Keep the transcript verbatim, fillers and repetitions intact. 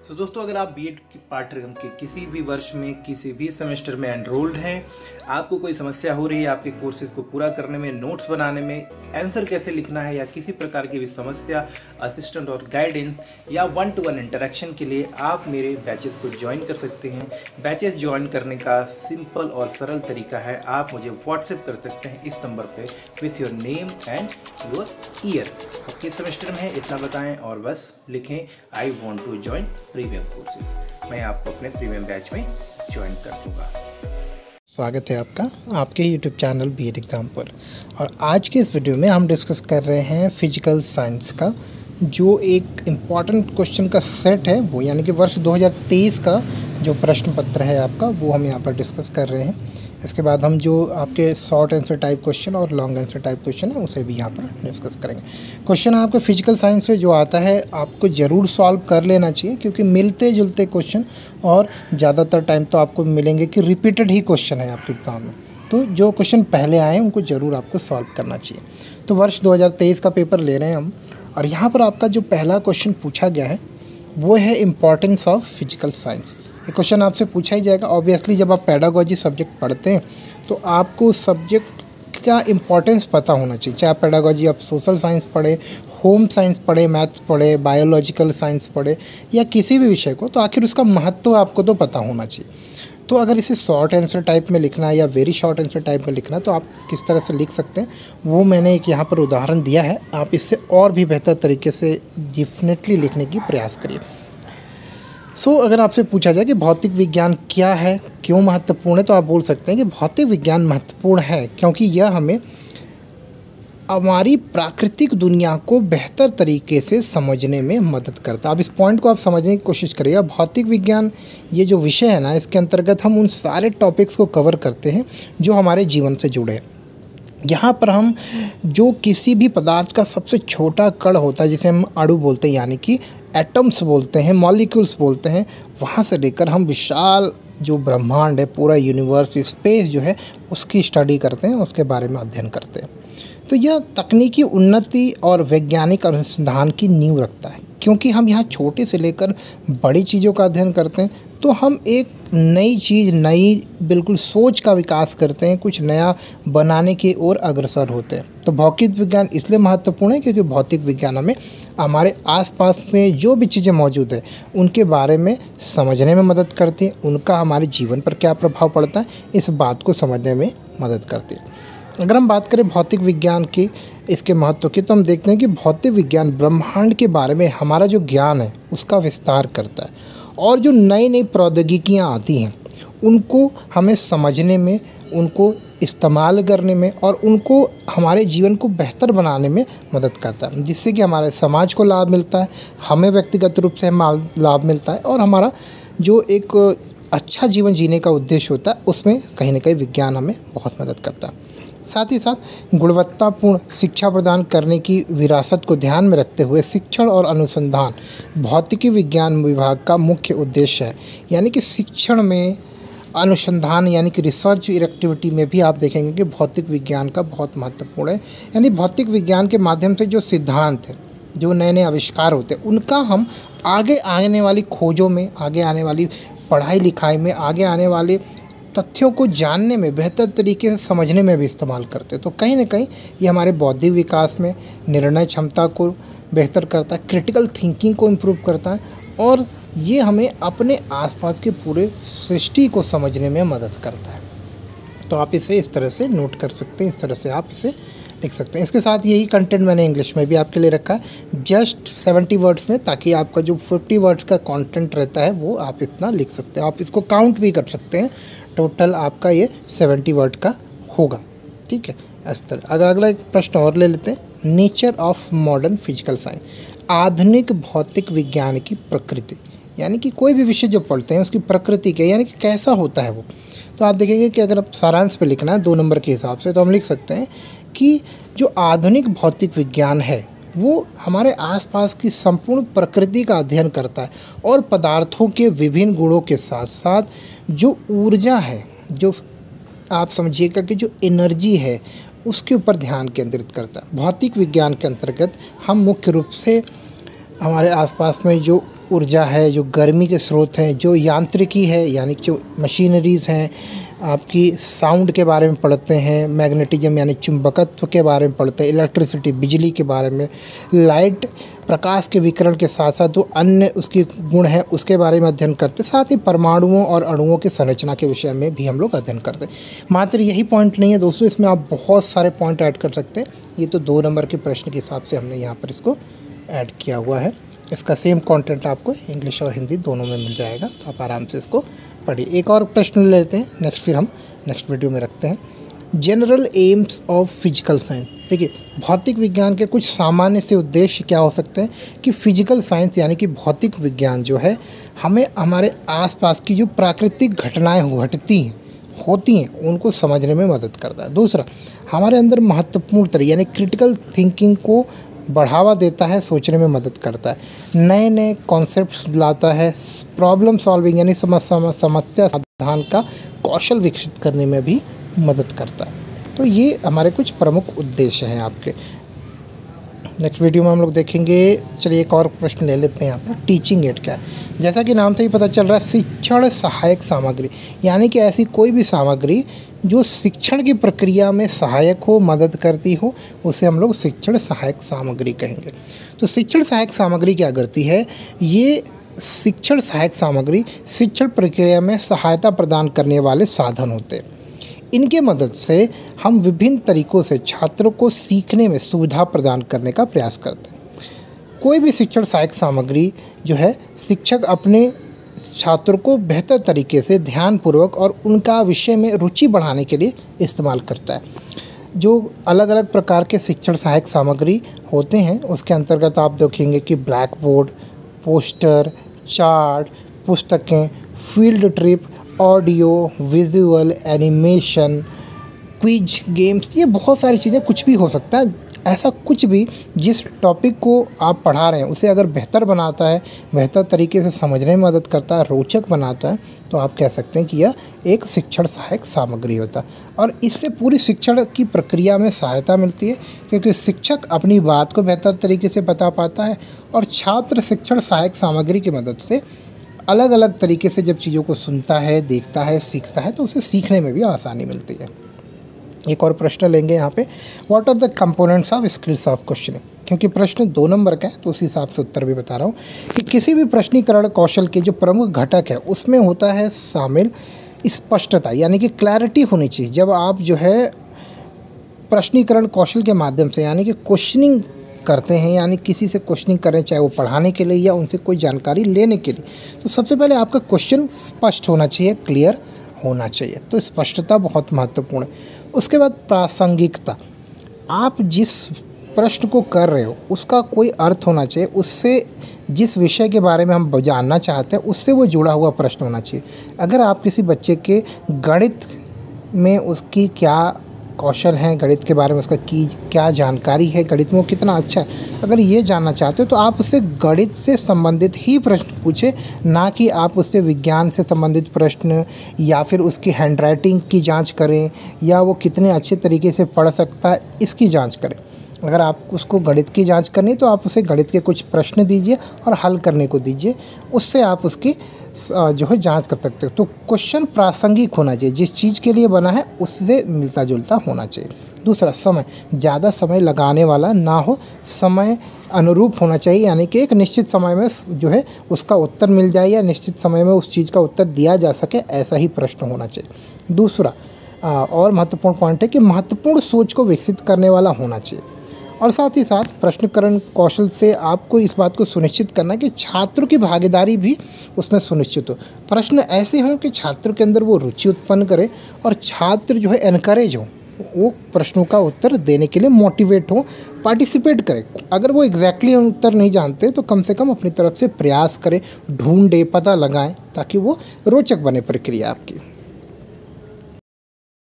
तो दोस्तों, अगर आप बीएड की पाठ्यक्रम के किसी भी वर्ष में किसी भी सेमेस्टर में एनरोल्ड हैं, आपको कोई समस्या हो रही है आपके कोर्सेज को पूरा करने में, नोट्स बनाने में, आंसर कैसे लिखना है या किसी प्रकार की भी समस्या, असिस्टेंट और गाइडेंस या वन टू वन इंटरेक्शन के लिए आप मेरे बैचेस को ज्वाइन कर सकते हैं। बैचेस ज्वाइन करने का सिंपल और सरल तरीका है, आप मुझे व्हाट्सएप कर सकते हैं इस नंबर पे with your name and your year. आप किस सेमेस्टर में है इतना बताएं और बस लिखें I want to join premium courses. मैं आपको अपने प्रीमियम बैच में ज्वाइन कर दूंगा। स्वागत है आपका आपके यूट्यूब चैनल बीएड एग्जाम पर। और आज के इस वीडियो में हम डिस्कस कर रहे हैं फिजिकल साइंस का जो एक इम्पॉर्टेंट क्वेश्चन का सेट है, वो यानी कि वर्ष दो हज़ार तेईस का जो प्रश्न पत्र है आपका, वो हम यहाँ पर डिस्कस कर रहे हैं। इसके बाद हम जो आपके शॉर्ट आंसर टाइप क्वेश्चन और लॉन्ग आंसर टाइप क्वेश्चन है उसे भी यहाँ पर डिस्कस करेंगे। क्वेश्चन आपके फिजिकल साइंस में जो आता है आपको ज़रूर सॉल्व कर लेना चाहिए, क्योंकि मिलते जुलते क्वेश्चन और ज़्यादातर टाइम तो आपको मिलेंगे कि रिपीटेड ही क्वेश्चन है आपके एग्जाम में। तो जो क्वेश्चन पहले आए उनको ज़रूर आपको सॉल्व करना चाहिए। तो वर्ष दो हज़ार तेईस का पेपर ले रहे हैं हम, और यहाँ पर आपका जो पहला क्वेश्चन पूछा गया है वो है इम्पॉर्टेंस ऑफ फिजिकल साइंस। ये क्वेश्चन आपसे पूछा ही जाएगा। ऑब्वियसली जब आप पेडागोजी सब्जेक्ट पढ़ते हैं तो आपको सब्जेक्ट का इम्पोर्टेंस पता होना चाहिए, चाहे पेडागोजी आप सोशल साइंस पढ़े, होम साइंस पढ़े, मैथ्स पढ़े, बायोलॉजिकल साइंस पढ़े या किसी भी विषय को, तो आखिर उसका महत्व आपको तो पता होना चाहिए। तो अगर इसे शॉर्ट आंसर टाइप में लिखना है या वेरी शॉर्ट आंसर टाइप में लिखना है तो आप किस तरह से लिख सकते हैं वो मैंने एक यहाँ पर उदाहरण दिया है। आप इससे और भी बेहतर तरीके से डेफिनेटली लिखने की प्रयास करिए। सो so, अगर आपसे पूछा जाए कि भौतिक विज्ञान क्या है, क्यों महत्वपूर्ण है, तो आप बोल सकते हैं कि भौतिक विज्ञान महत्वपूर्ण है क्योंकि यह हमें हमारी प्राकृतिक दुनिया को बेहतर तरीके से समझने में मदद करता है। अब इस पॉइंट को आप समझने की कोशिश करिएगा। भौतिक विज्ञान ये जो विषय है ना, इसके अंतर्गत हम उन सारे टॉपिक्स को कवर करते हैं जो हमारे जीवन से जुड़े हैं। यहाँ पर हम जो किसी भी पदार्थ का सबसे छोटा कण होता है, जिसे हम अणु बोलते हैं, यानी कि एटम्स बोलते हैं, मॉलिक्यूल्स बोलते हैं, वहाँ से लेकर हम विशाल जो ब्रह्मांड है, पूरा यूनिवर्स, स्पेस जो है, उसकी स्टडी करते हैं, उसके बारे में अध्ययन करते हैं। तो यह तकनीकी उन्नति और वैज्ञानिक अनुसंधान की नींव रखता है, क्योंकि हम यहाँ छोटे से लेकर बड़ी चीज़ों का अध्ययन करते हैं तो हम एक नई चीज़, नई बिल्कुल सोच का विकास करते हैं, कुछ नया बनाने की ओर अग्रसर होते हैं। तो भौतिक विज्ञान इसलिए महत्वपूर्ण है क्योंकि भौतिक विज्ञान हमें हमारे आसपास में जो भी चीज़ें मौजूद है उनके बारे में समझने में मदद करती है, उनका हमारे जीवन पर क्या प्रभाव पड़ता है इस बात को समझने में मदद करती है। अगर हम बात करें भौतिक विज्ञान की, इसके महत्व की, तो हम देखते हैं कि भौतिक विज्ञान ब्रह्मांड के बारे में हमारा जो ज्ञान है उसका विस्तार करता है, और जो नई नई प्रौद्योगिकियाँ आती हैं उनको हमें समझने में, उनको इस्तेमाल करने में और उनको हमारे जीवन को बेहतर बनाने में मदद करता है, जिससे कि हमारे समाज को लाभ मिलता है, हमें व्यक्तिगत रूप से लाभ मिलता है, और हमारा जो एक अच्छा जीवन जीने का उद्देश्य होता है उसमें कहीं ना कहीं विज्ञान हमें बहुत मदद करता है। साथ ही साथ गुणवत्तापूर्ण शिक्षा प्रदान करने की विरासत को ध्यान में रखते हुए शिक्षण और अनुसंधान भौतिकी विज्ञान विभाग का मुख्य उद्देश्य है। यानी कि शिक्षण में, अनुसंधान यानी कि रिसर्च एक्टिविटी में भी आप देखेंगे कि भौतिक विज्ञान का बहुत महत्वपूर्ण है। यानी भौतिक विज्ञान के माध्यम से जो सिद्धांत हैं, जो नए नए आविष्कार होते हैं, उनका हम आगे आने वाली खोजों में, आगे आने वाली पढ़ाई लिखाई में, आगे आने वाले तथ्यों को जानने में, बेहतर तरीके से समझने में भी इस्तेमाल करते हैं। तो कहीं ना कहीं ये हमारे बौद्धिक विकास में, निर्णय क्षमता को बेहतर करता है, क्रिटिकल थिंकिंग को इम्प्रूव करता है, और ये हमें अपने आसपास के पूरे सृष्टि को समझने में मदद करता है। तो आप इसे इस तरह से नोट कर सकते हैं, इस तरह से आप इसे लिख सकते हैं। इसके साथ यही कंटेंट मैंने इंग्लिश में भी आपके लिए रखा है, जस्ट सेवेंटी वर्ड्स में, ताकि आपका जो फिफ्टी वर्ड्स का कंटेंट रहता है वो आप इतना लिख सकते हैं। आप इसको काउंट भी कर सकते हैं, टोटल आपका ये सेवेंटी वर्ड का होगा। ठीक है, इस तरह। अगर अगला एक प्रश्न और ले लेते हैं, nature of modern physical science, आधुनिक भौतिक विज्ञान की प्रकृति। यानी कि कोई भी विषय जो पढ़ते हैं उसकी प्रकृति क्या, यानी कि कैसा होता है वो। तो आप देखेंगे कि अगर आप सारांश पे लिखना है दो नंबर के हिसाब से, तो हम लिख सकते हैं कि जो आधुनिक भौतिक विज्ञान है वो हमारे आसपास की संपूर्ण प्रकृति का अध्ययन करता है, और पदार्थों के विभिन्न गुणों के साथ साथ जो ऊर्जा है, जो आप समझिएगा कि जो एनर्जी है, उसके ऊपर ध्यान केंद्रित करता है। भौतिक विज्ञान के अंतर्गत हम मुख्य रूप से हमारे आसपास में जो ऊर्जा है, जो गर्मी के स्रोत हैं, जो यांत्रिकी है यानी जो मशीनरीज़ हैं, आपकी साउंड के बारे में पढ़ते हैं, मैग्नेटिज्म यानी चुंबकत्व के बारे में पढ़ते हैं, इलेक्ट्रिसिटी बिजली के बारे में, लाइट प्रकाश के विकिरण के साथ साथ जो अन्य उसके गुण हैं उसके बारे में अध्ययन करते हैं। साथ ही परमाणुओं और अणुओं की संरचना के विषय में भी हम लोग अध्ययन करते हैं। मात्र यही पॉइंट नहीं है दोस्तों, इसमें आप बहुत सारे पॉइंट ऐड कर सकते हैं। ये तो दो नंबर के प्रश्न के हिसाब से हमने यहाँ पर इसको ऐड किया हुआ है। इसका सेम कंटेंट आपको इंग्लिश और हिंदी दोनों में मिल जाएगा, तो आप आराम से इसको पढ़िए। एक और प्रश्न ले लेते हैं नेक्स्ट, फिर हम नेक्स्ट वीडियो में रखते हैं। General aims of physical science. देखिए, भौतिक विज्ञान के कुछ सामान्य से उद्देश्य क्या हो सकते हैं कि फिजिकल साइंस यानी कि भौतिक विज्ञान जो है हमें हमारे आसपास की जो प्राकृतिक घटनाएं घटती हैं होती हैं उनको समझने में मदद करता है। दूसरा, हमारे अंदर महत्वपूर्ण तरह यानी क्रिटिकल थिंकिंग को बढ़ावा देता है, सोचने में मदद करता है, नए नए कॉन्सेप्ट्स लाता है, प्रॉब्लम सॉल्विंग यानी समस्या समस्या समाधान का कौशल विकसित करने में भी मदद करता है। तो ये हमारे कुछ प्रमुख उद्देश्य हैं आपके। नेक्स्ट वीडियो में हम लोग देखेंगे। चलिए एक और प्रश्न ले लेते हैं यहाँ पर, टीचिंग एड क्या है। जैसा कि नाम से ही पता चल रहा है, शिक्षण सहायक सामग्री यानी कि ऐसी कोई भी सामग्री जो शिक्षण की प्रक्रिया में सहायक हो, मदद करती हो, उसे हम लोग शिक्षण सहायक सामग्री कहेंगे। तो शिक्षण सहायक सामग्री क्या करती है? ये शिक्षण सहायक सामग्री शिक्षण प्रक्रिया में सहायता प्रदान करने वाले साधन होते हैं। इनके मदद से हम विभिन्न तरीकों से छात्रों को सीखने में सुविधा प्रदान करने का प्रयास करते हैं। कोई भी शिक्षण सहायक सामग्री जो है शिक्षक अपने छात्रों को बेहतर तरीके से ध्यानपूर्वक और उनका विषय में रुचि बढ़ाने के लिए इस्तेमाल करता है। जो अलग अलग प्रकार के शिक्षण सहायक सामग्री होते हैं उसके अंतर्गत आप देखेंगे कि ब्लैक बोर्ड, पोस्टर, चार्ट, पुस्तकें, field trip, audio, visual, animation, quiz, games, ये बहुत सारी चीज़ें, कुछ भी हो सकता है। ऐसा कुछ भी जिस टॉपिक को आप पढ़ा रहे हैं उसे अगर बेहतर बनाता है, बेहतर तरीके से समझने में मदद करता है, रोचक बनाता है, तो आप कह सकते हैं कि यह एक शिक्षण सहायक सामग्री होता है। और इससे पूरी शिक्षण की प्रक्रिया में सहायता मिलती है, क्योंकि शिक्षक अपनी बात को बेहतर तरीके से बता पाता है और छात्र शिक्षण सहायक सामग्री की मदद से अलग अलग तरीके से जब चीज़ों को सुनता है, देखता है, सीखता है, तो उसे सीखने में भी आसानी मिलती है। एक और प्रश्न लेंगे यहाँ पे, what are the components of skills of questioning. क्योंकि प्रश्न दो नंबर का है तो उस हिसाब से उत्तर भी बता रहा हूँ कि किसी भी प्रश्नीकरण कौशल के जो प्रमुख घटक है उसमें होता है शामिल स्पष्टता, यानी कि क्लैरिटी होनी चाहिए। जब आप जो है प्रश्नीकरण कौशल के माध्यम से यानी कि क्वेश्चनिंग करते हैं, यानी किसी से क्वेश्चनिंग करें, चाहे वो पढ़ाने के लिए या उनसे कोई जानकारी लेने के लिए, तो सबसे पहले आपका क्वेश्चन स्पष्ट होना चाहिए, क्लियर होना चाहिए। तो स्पष्टता बहुत महत्वपूर्ण है। उसके बाद प्रासंगिकता, आप जिस प्रश्न को कर रहे हो उसका कोई अर्थ होना चाहिए, उससे जिस विषय के बारे में हम जानना चाहते हैं उससे वो जुड़ा हुआ प्रश्न होना चाहिए। अगर आप किसी बच्चे के गणित में उसकी क्या कौशल हैं, गणित के बारे में उसका की क्या जानकारी है, गणित में वो कितना अच्छा है, अगर ये जानना चाहते हो तो आप उससे गणित से संबंधित ही प्रश्न पूछें, ना कि आप उससे विज्ञान से संबंधित प्रश्न या फिर उसकी हैंडराइटिंग की जांच करें या वो कितने अच्छे तरीके से पढ़ सकता है इसकी जांच करें। अगर आप उसको गणित की जांच करनी तो आप उसे गणित के कुछ प्रश्न दीजिए और हल करने को दीजिए, उससे आप उसकी जो है जांच कर सकते हो। तो क्वेश्चन प्रासंगिक होना चाहिए, जिस चीज़ के लिए बना है उससे मिलता जुलता होना चाहिए। दूसरा, समय, ज़्यादा समय लगाने वाला ना हो, समय अनुरूप होना चाहिए, यानी कि एक निश्चित समय में जो है उसका उत्तर मिल जाए या निश्चित समय में उस चीज़ का उत्तर दिया जा सके, ऐसा ही प्रश्न होना चाहिए। दूसरा और महत्वपूर्ण पॉइंट है कि महत्वपूर्ण सोच को विकसित करने वाला होना चाहिए। और साथ ही साथ प्रश्नकरण कौशल से आपको इस बात को सुनिश्चित करना है कि छात्रों की भागीदारी भी उसमें सुनिश्चित हो। प्रश्न ऐसे हों कि छात्र के अंदर वो रुचि उत्पन्न करे और छात्र जो है एनकरेज हो, वो प्रश्नों का उत्तर देने के लिए मोटिवेट हो, पार्टिसिपेट करे। अगर वो एग्जैक्टली उत्तर नहीं जानते तो कम से कम अपनी तरफ से प्रयास करें, ढूंढे, पता लगाएं, ताकि वो रोचक बने प्रक्रिया आपकी।